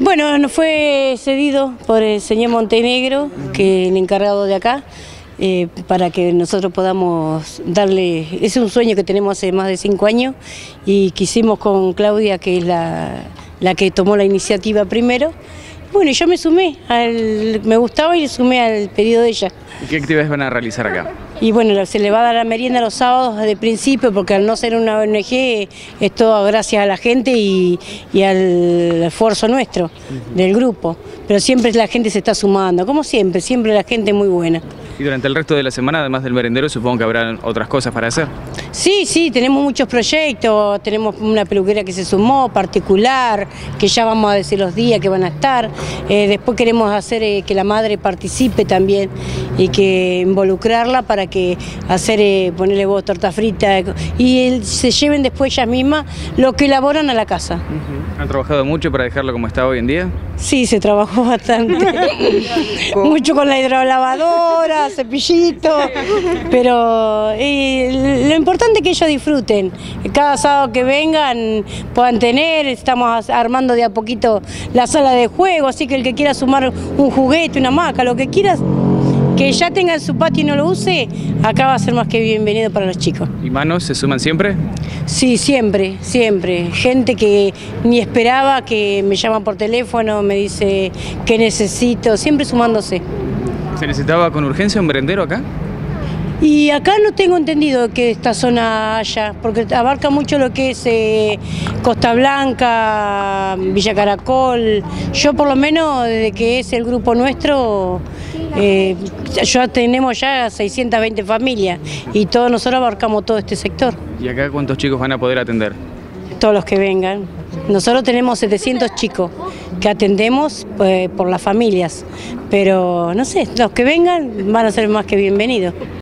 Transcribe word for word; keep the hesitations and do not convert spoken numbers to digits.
Bueno, nos fue cedido por el señor Montenegro, que es el encargado de acá, eh, para que nosotros podamos darle, es un sueño que tenemos hace más de cinco años y quisimos con Claudia, que es la, la que tomó la iniciativa primero. Bueno, yo me sumé, al, me gustaba y le sumé al pedido de ella. ¿Y qué actividades van a realizar acá? Y bueno, se le va a dar la merienda los sábados de principio, porque al no ser una O N G es todo gracias a la gente y, y al esfuerzo nuestro, uh-huh. del grupo. Pero siempre la gente se está sumando, como siempre, siempre la gente es muy buena. Y durante el resto de la semana, además del merendero, supongo que habrá otras cosas para hacer. Sí, sí, tenemos muchos proyectos, tenemos una peluquera que se sumó, particular, que ya vamos a decir los días que van a estar. Eh, después queremos hacer eh, que la madre participe también y que involucrarla para que hacer, eh, ponerle vos torta frita y el, se lleven después ellas mismas lo que elaboran a la casa. Uh-huh. ¿Han trabajado mucho para dejarlo como está hoy en día? Sí, se trabajó bastante. Mucho con la hidrolavadora, cepillito, pero eh, lo importante es que ellos disfruten. Cada sábado que vengan puedan tener, estamos armando de a poquito la sala de juego, así que el que quiera sumar un juguete, una hamaca, lo que quieras, que ya tenga en su patio y no lo use, acá va a ser más que bienvenido para los chicos. ¿Y manos se suman siempre? Sí, siempre, siempre. Gente que ni esperaba, que me llama por teléfono, me dice que necesito, siempre sumándose. ¿Se necesitaba con urgencia un merendero acá? Y acá no tengo entendido que esta zona haya, porque abarca mucho lo que es eh, Costa Blanca, Villa Caracol. Yo por lo menos, desde que es el grupo nuestro, eh, ya tenemos ya seiscientas veinte familias y todos nosotros abarcamos todo este sector. ¿Y acá cuántos chicos van a poder atender? Todos los que vengan. Nosotros tenemos setecientos chicos que atendemos eh, por las familias, pero no sé, los que vengan van a ser más que bienvenidos.